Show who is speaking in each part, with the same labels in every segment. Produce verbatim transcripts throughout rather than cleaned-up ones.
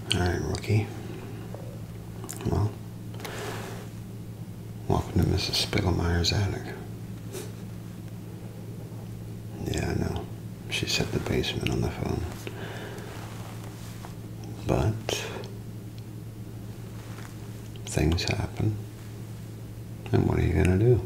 Speaker 1: Alright, rookie. Well, welcome to Missus Spiegelmeyer's attic. Yeah, I know. She said the basement on the phone. But things happen. And what are you gonna do?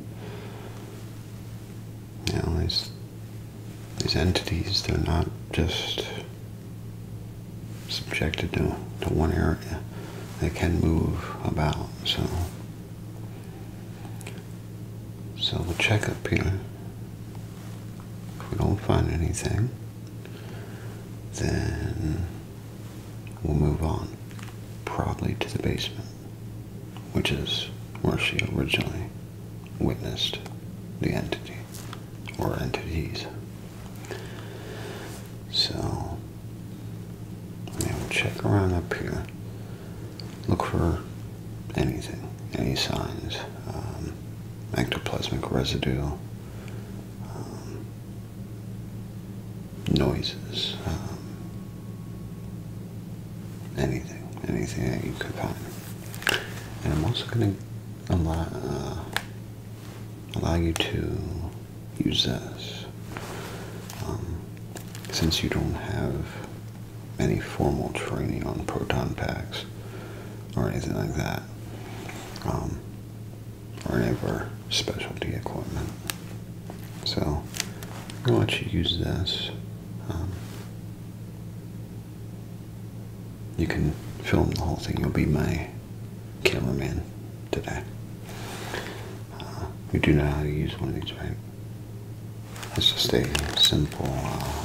Speaker 1: You know, these, these entities, they're not just subjected to, to one area. They can move about, so so we'll check up here. If we don't find anything, then we'll move on, probably to the basement, which is where she originally witnessed the entity, or entities. So, yeah, we'll check around up here, look for anything, any signs, um, ectoplasmic residue, um, noises, um, anything, anything that you could find. And I'm also going to allow, uh, allow you to use this. Um, since you don't have any formal training on proton packs or anything like that, um, or any of our specialty equipment. So, I'm going to let you use this. Um, you can film the whole thing. You'll be my cameraman today. Uh, you do know how to use one of these, right? It's just a simple uh,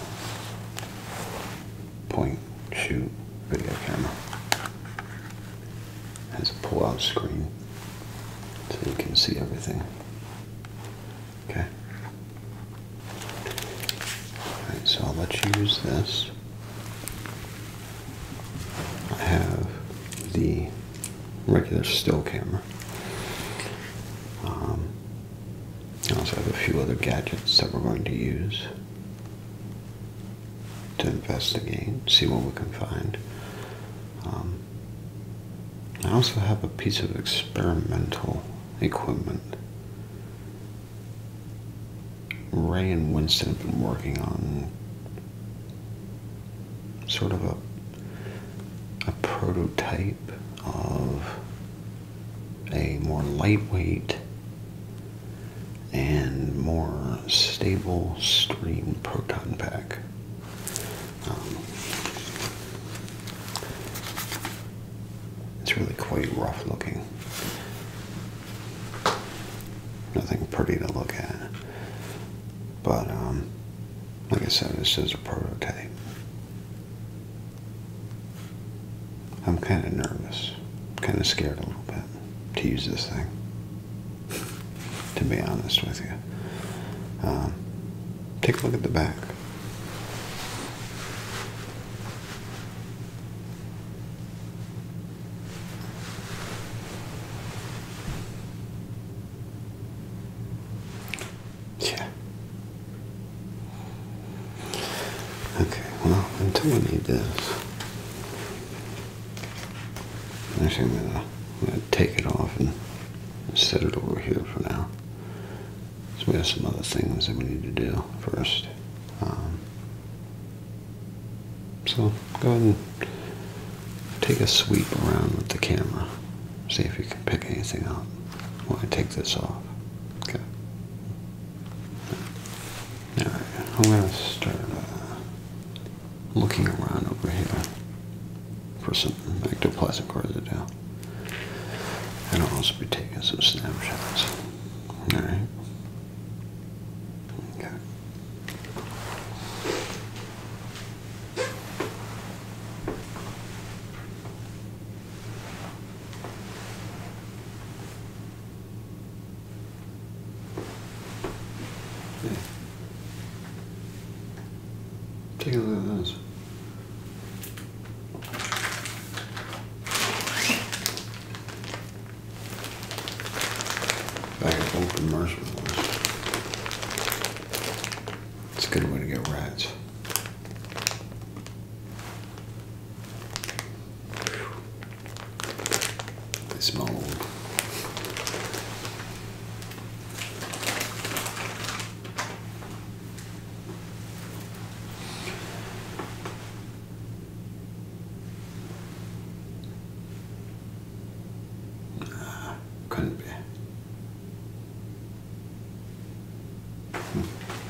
Speaker 1: point shoot video camera. It has a pull-out screen so you can see everything. Okay. Alright, so I'll let you use this. I have the regular still camera. Um, I also have a few other gadgets that we're going to use to investigate, see what we can find. Um, I also have a piece of experimental equipment. Ray and Winston have been working on sort of a, a prototype of a more lightweight and more stable stream proton pack. Um, it's really quite rough looking. Nothing pretty to look at. But, um, like I said, this is a prototype. I'm kind of nervous, kind of scared a little bit to use this thing, to be honest with you. Um, take a look at the back. Yeah. Okay, well, until we need this, actually I'm gonna, I'm gonna take it off and set it over here for now. So we have some other things that we need to do first. Um, so go ahead and take a sweep around with the camera. See if you can pick anything up while I take this off. Okay. Alright, I'm going to start uh, looking around over here for some ectoplasmic residue. And I'll also be taking some snapshots. Alright. Okay. Yeah. Take a look at this. Bag of open marshmallows. It's a good way to get rats. this mold. Ah, couldn't be. Hmm.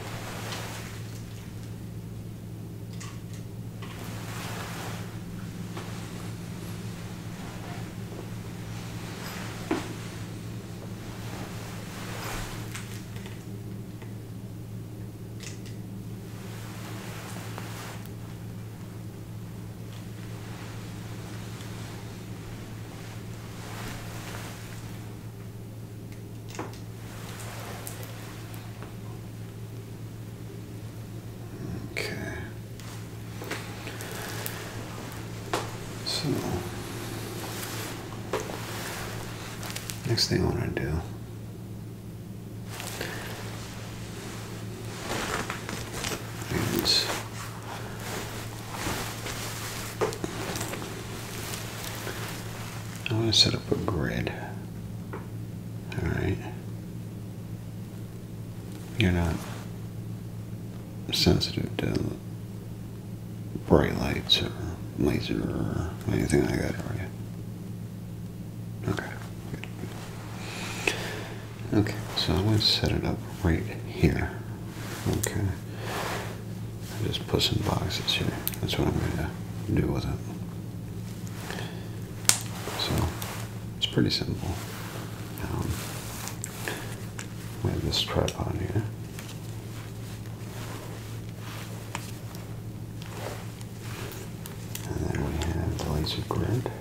Speaker 1: Okay. So, next thing I want to do is I want to set up a grid. All right. You're not sensitive to bright lights or laser or anything like that, are you? Okay. Good. Okay, so I'm going to set it up right here. Okay. I just put some boxes here. That's what I'm going to do with it. So, it's pretty simple. Um, we have this tripod here. And then we have the laser grid.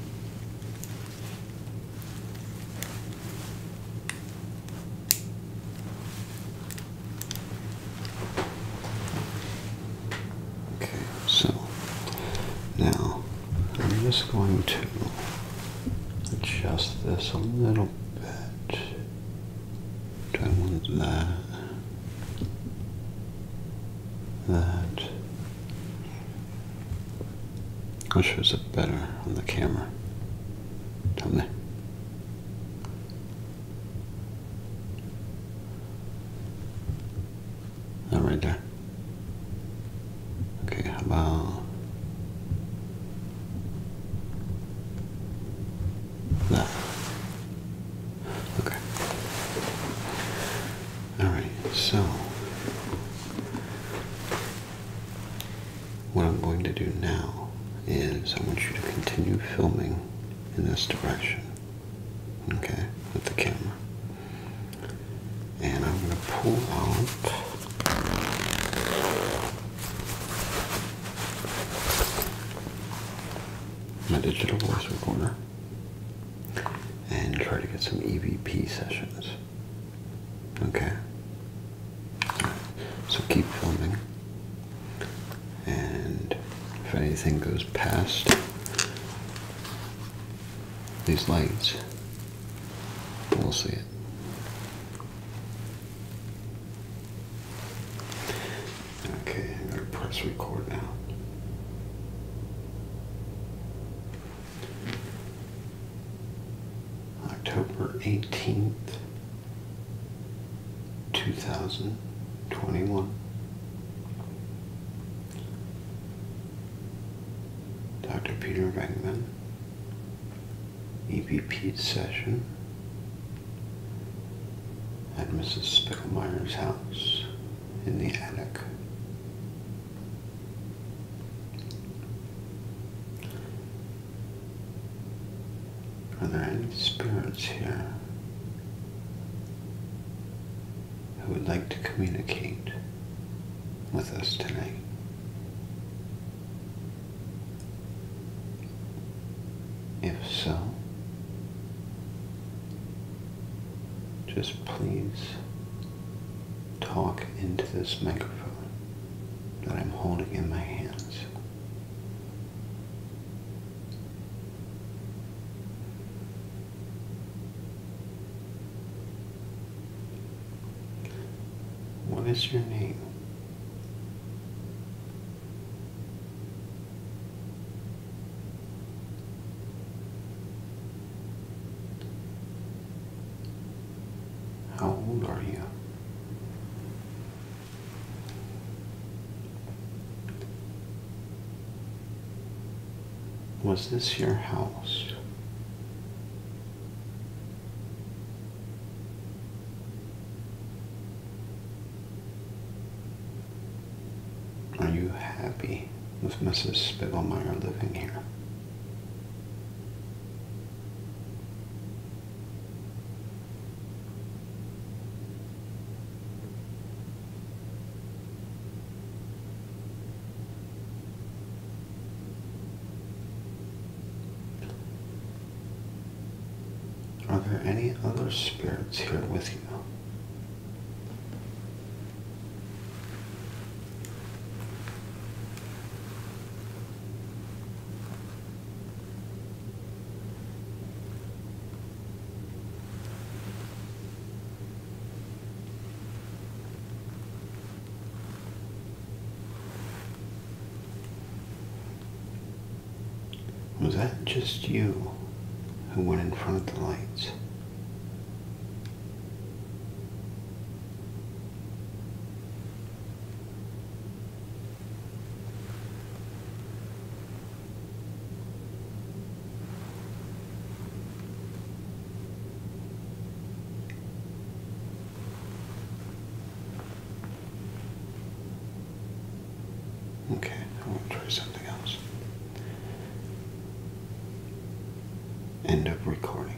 Speaker 1: Okay, so now I'm just going to adjust this a little bit. Do I want that? That. Which shows it better on the camera? Tell me. That right there. Okay, how about that? Okay. Alright, so what I'm going to do now is I want you to continue filming in this direction, okay, with the camera. And I'm going to pull out my digital voice recorder and try to get some E V P sessions, okay? So keep filming, and if anything goes past these lights, we'll see it. Okay, I'm gonna press record now. October eighteenth, two thousand twenty-one. Doctor Peter Venkman, E V P session at Missus Spickelmeyer's house in the attic. Are there any spirits here who would like to communicate with us tonight? If so, just please talk into this microphone that I'm holding in my hands. What is your name? old are you? Was this your house? Are you happy with Missus Spiegelmeyer living here? Are there any other spirits here with you? Was that just you who went in front of the lights? Okay, I want to try something else. End of recording.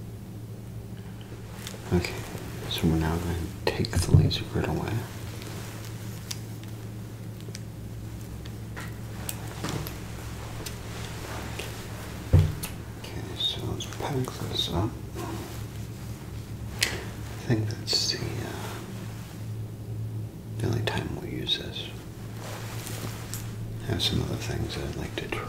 Speaker 1: Okay, so we're now going to take the laser grid away. Okay, so let's pack this up. I think that's the, uh, the only time we'll use this. I have some other things that I'd like to try.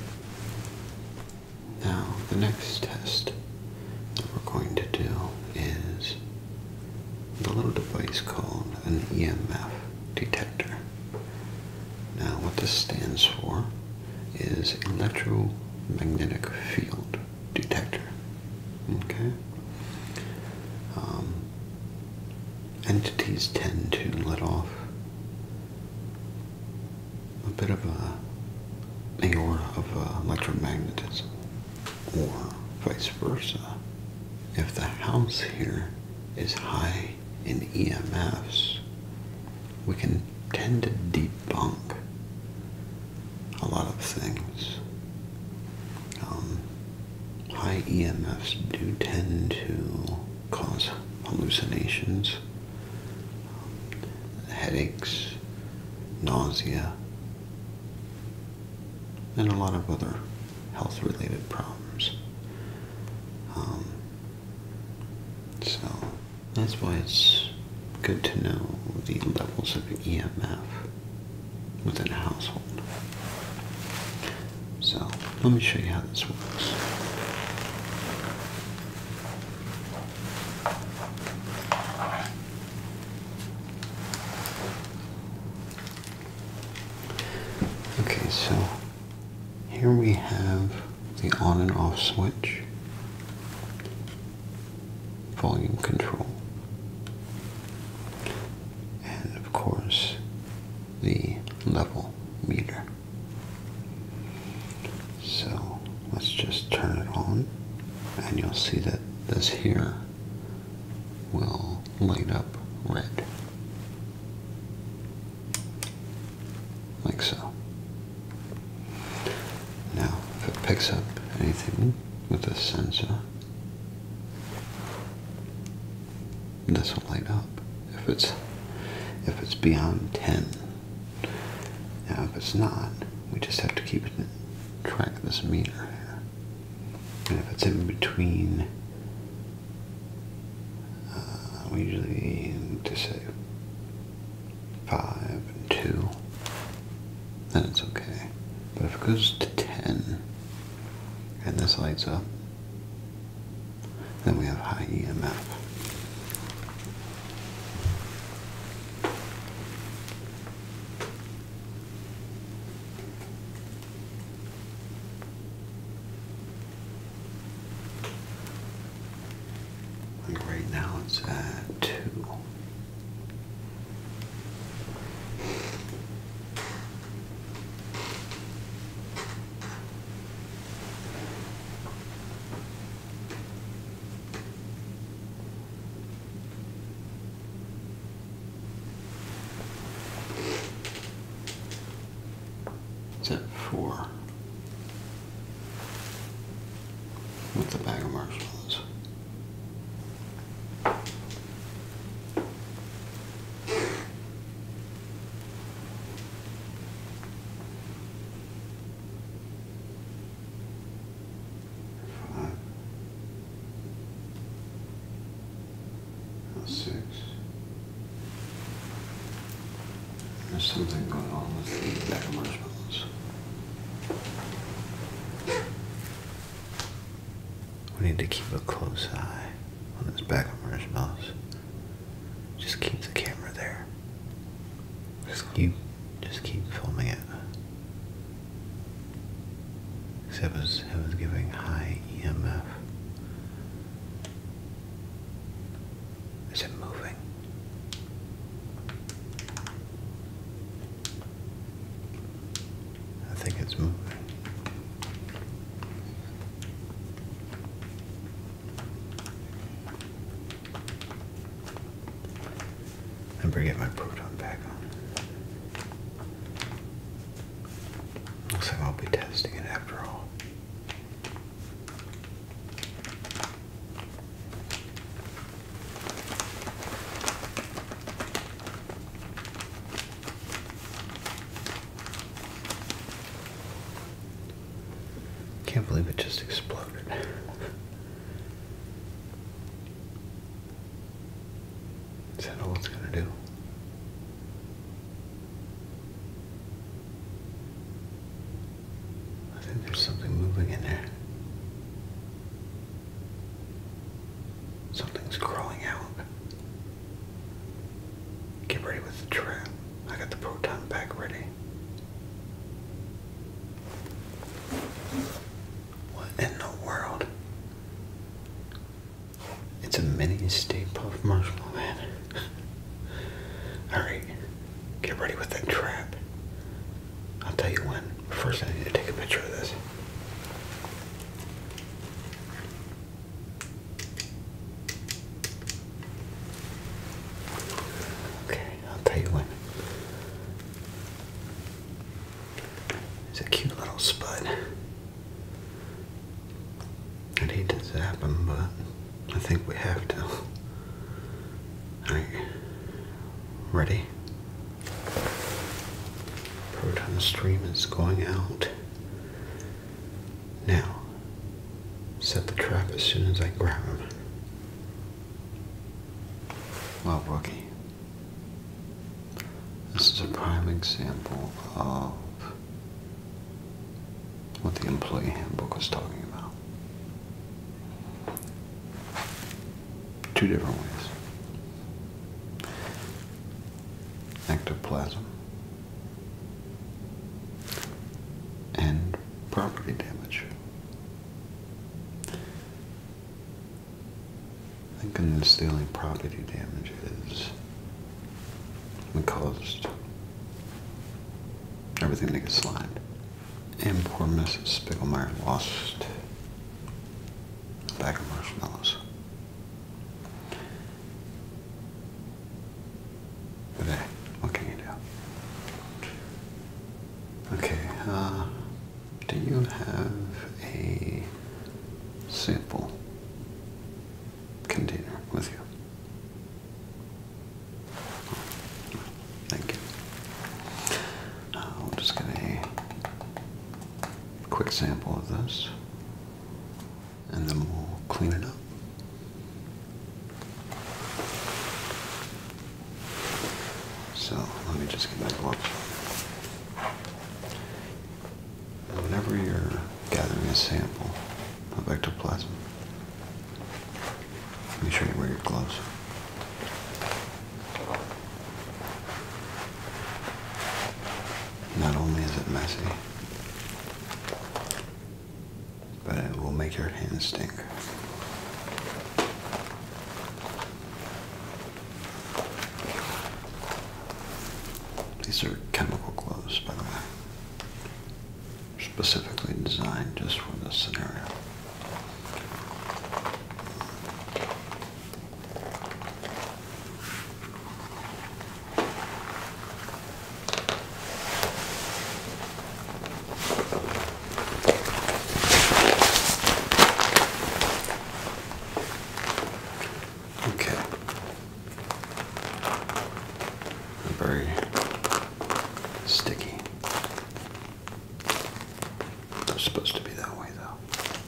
Speaker 1: Now, the next test that we're going to do is the little device called an E M F detector. Now, what this stands for is electromagnetic field detector. Okay? Um, entities tend to let off a bit of a, a aura of uh, electromagnetism, or vice versa. If the house here is high in E M Fs, we can tend to debunk a lot of things. Um, high E M Fs do tend to cause hallucinations, headaches, nausea, and a lot of other health-related problems. Um, so that's why it's good to know the levels of E M F within a household. So let me show you how this works. Okay, so here we have the on and off switch, volume control, and of course the level meter. So let's just turn it on, and you'll see that this here will light up red, like so. Now, if it picks up anything with this sensor, this will light up. If it's if it's beyond ten, now if it's not, we just have to keep it in track of this meter here. And if it's in between, uh, we usually to say five and two, then it's okay. But if it goes to ten and this lights up, then we have high E M F. Like right now it's at two. floor with the bag of marshmallows. Five. Six. There's something going on with the bag of marshmallows. We need to keep a close eye on this bag of marshmallows. Just keep the camera there. Just keep, just keep filming it. It was, it was giving high E M F. Is it moving? I think it's moving. I better get my proton pack on. Looks like I'll be testing it after all. Can't believe it just exploded. Is that all it's gonna do? I think there's something moving in there. Something's crawling out. Get ready with the trap. I got the proton pack ready. What in the world? It's a mini Stay Puft Marshmallow Man. Alright, get ready with that trap. I'll tell you when. First I need to take a picture of this. Okay, I'll tell you when. It's a cute little spud. I'd hate to zap him, but I think we have to. Alright. Ready? Proton stream is going out. Now, set the trap as soon as I grab him. Well, rookie, this is a prime example of what the employee handbook was talking about. Two different ways. Ectoplasm and property damage. I think in this the only property damage is caused everything to get slimed. And poor Missus Spiegelmeyer lost a bag of marshmallows. But hey, what can you do? Okay, uh, do you have a sample container with you? Thank you. Uh, we'll just get a quick sample of this, and then we'll clean it up. So let me just get my gloves. And whenever you're gathering a sample of ectoplasm, make sure you wear your gloves. Not only is it messy, but it will make your hands stink. These are chemical gloves, by the way. Specifically designed just for this scenario. was supposed to be that way, though.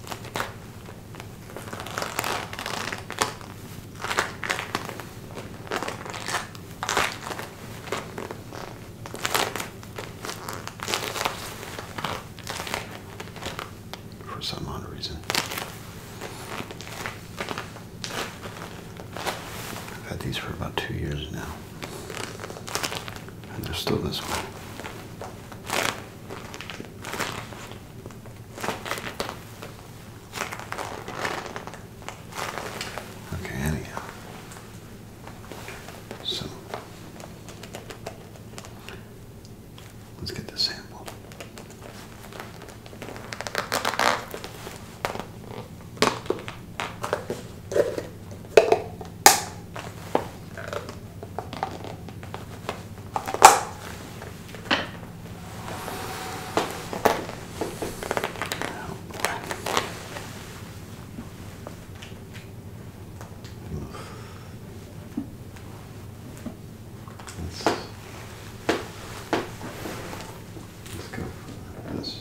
Speaker 1: For some odd reason. I've had these for about two years now. And they're still this way. Okay, anyhow. So, let's get the sample. Let's go for this.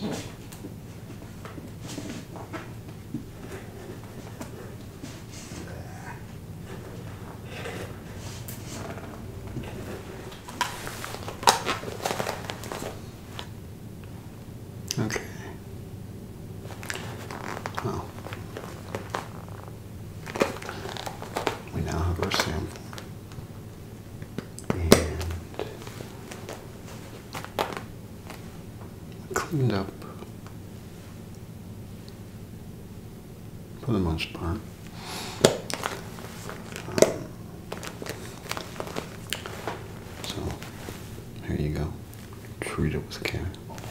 Speaker 1: Okay. Well, we now have our sample. And cleaned up for the most part. Um, so here you go. Treat it with care.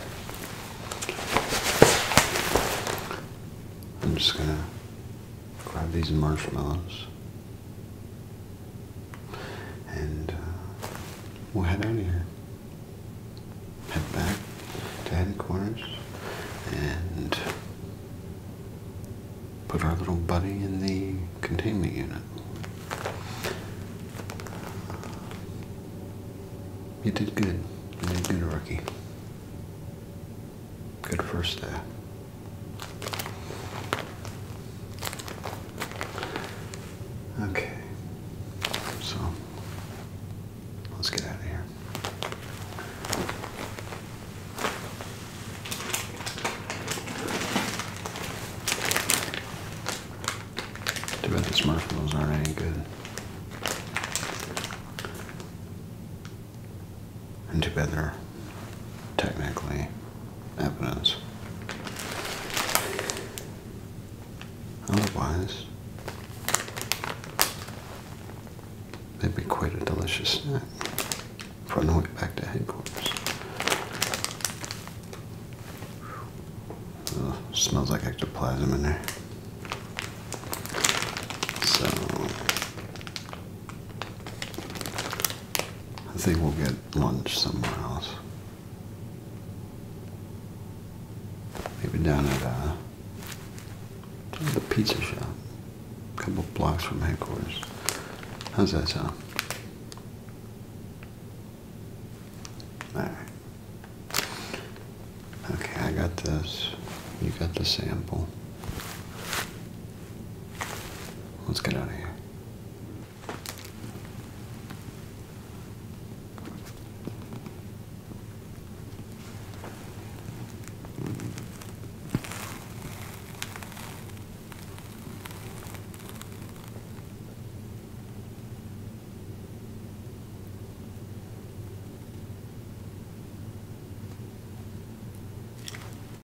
Speaker 1: I'm just gonna grab these marshmallows and uh, we'll head out of here. Head back to headquarters and put our little buddy in the containment unit. You did good. You did good, rookie. Good first day. Okay, so let's get out of here. Too bad these marshmallows aren't any good. And too bad they're technically evidence. Otherwise, they'd be quite a delicious snack for on the way back to headquarters. Ugh, smells like ectoplasm in there. So, I think we'll get lunch somewhere else. Maybe down at uh, the pizza shop, a couple blocks from headquarters. How's that sound? Alright. Okay, I got this. You got the sample. Let's get out of here. Mm-hmm.